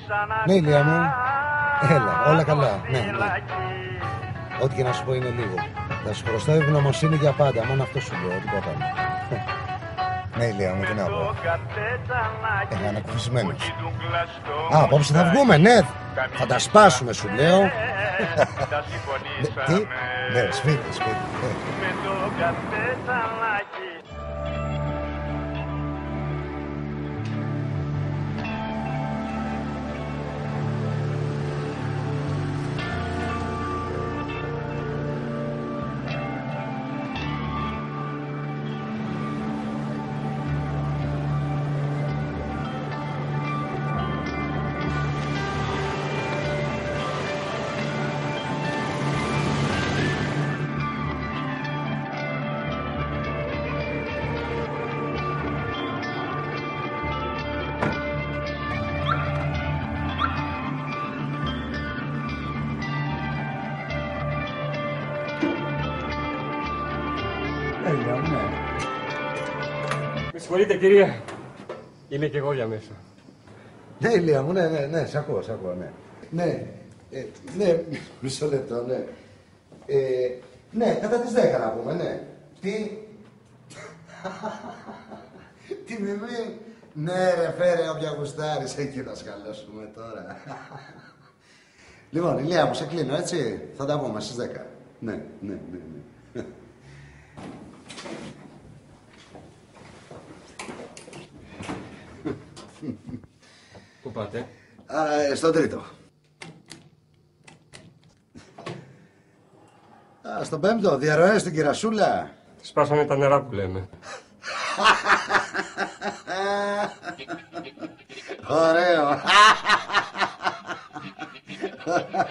Ναι, Ηλία μου. Έλα, όλα καλά. Ναι, ναι. Ό,τι και να σου πω είναι λίγο. Θα σου χρωστάω ευγνωμοσύνη για πάντα. Μόνο αυτό σου λέω, τίποτα άλλο. Ναι, Ηλία μου, τι να πω. Ανακουφισμένος. Α, απόψε θα βγούμε, ναι. Θα τα σπάσουμε, σου λέω. Τι? Ναι, σπίτι, σπίτι. Με συγχωρείτε, κυρία. Είμαι κι εγώ για μέσα. Ναι, Ηλία μου, ναι, σ' ακούω, ναι. Ναι, μισό λεπτό, ναι. Ναι, κατά τις 10 να πούμε, ναι. Τι... Τι μιμή. Ναι, ρε, φέρε όποια γουστάρεις, εκεί θα σκαλώσουμε τώρα. Λοιπόν, Ηλία μου, σε κλείνω, έτσι. Θα τα πούμε στις 10. Ναι. Πού πάτε? Στον τρίτο. Στον πέμπτο, διαρροές στην Κυρασούλα. Σπάσανε τα νερά που λέμε. Ωραίο.